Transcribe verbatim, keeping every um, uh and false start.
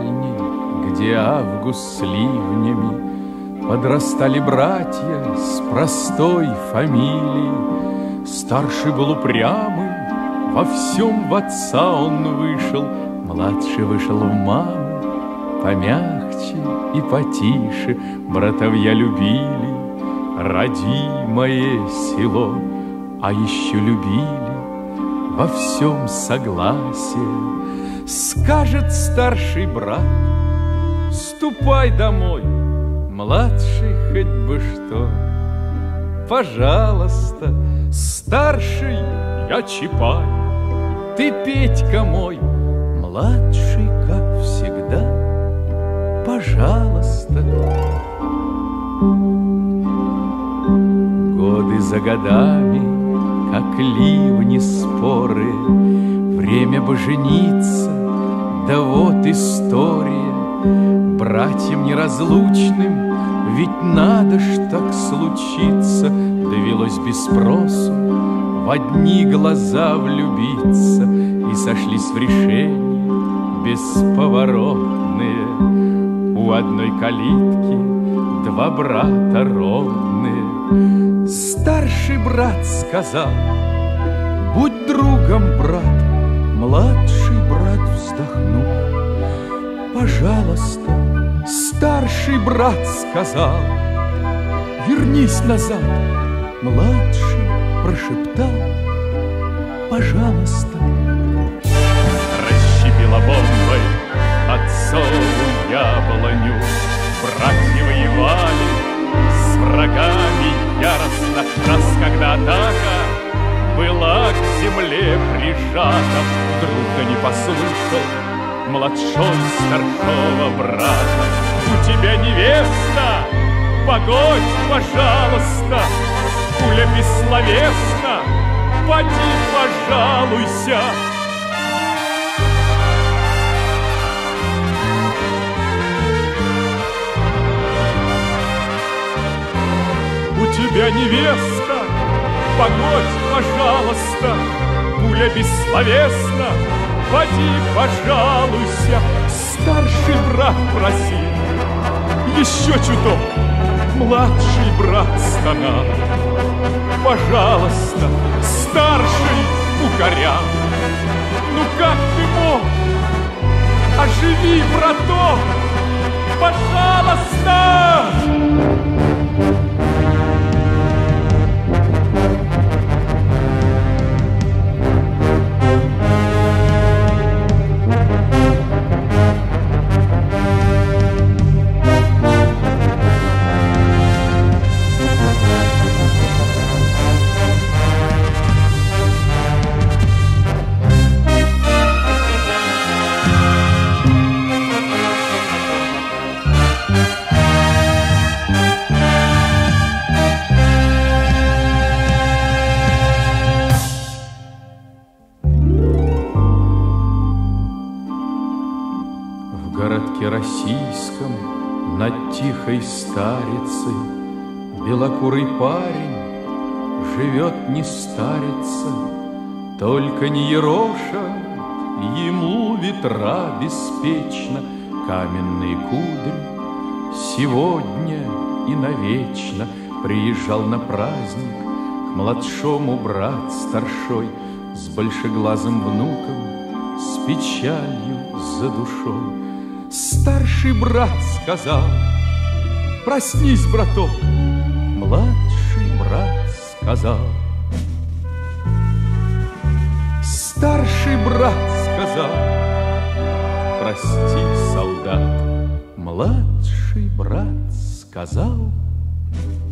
спальни, где август с ливнями, подрастали братья с простой фамилией. Старший был упрямый, во всем в отца он вышел, младший вышел в маму, помягче и потише. Братовья любили родимое село, а еще любили во всем согласие. Скажет старший брат: ступай домой, младший хоть бы что. Пожалуйста, старший, я Чапай, ты Петька мой, младший, как всегда. Пожалуйста. Годы за годами, как ливни споры, время бы жениться, да вот история. Братьям неразлучным, ведь надо ж так случиться, довелось без спросу в одни глаза влюбиться. И сошлись в решении бесповоротные. У одной калитки два брата ровные. Старший брат сказал: будь другом, брат. Младший брат вздохнул: пожалуйста. Старший брат сказал: вернись назад. Младший прошептал: пожалуйста. Расщепила бомбой отцову яблоню. Братья воевали с врагами яростно. Раз когда атака была к земле прижата, вдруг да не послушал младшой старшего брата: у тебя невеста, погодь, пожалуйста. Пуля бессловесна, поди, пожалуйся. У тебя невеста, погодь, пожалуйста. Пуля бессловесна, поди, пожалуйся. Старший брат просил еще чуток. Младший брат стонал: пожалуйста. Старший укорял: ну как ты мог? Оживи, браток, пожалуйста. В городке российском над тихой старицей белокурый парень живет, не старится. Только не ерошат ему ветра беспечно каменные кудри. Сегодня и навечно приезжал на праздник к младшому брат старшой с большеглазым внуком, с печалью за душой. Старший брат сказал: проснись, браток. Младший брат сказал: старший брат сказал: прости, солдат. Младший брат сказал: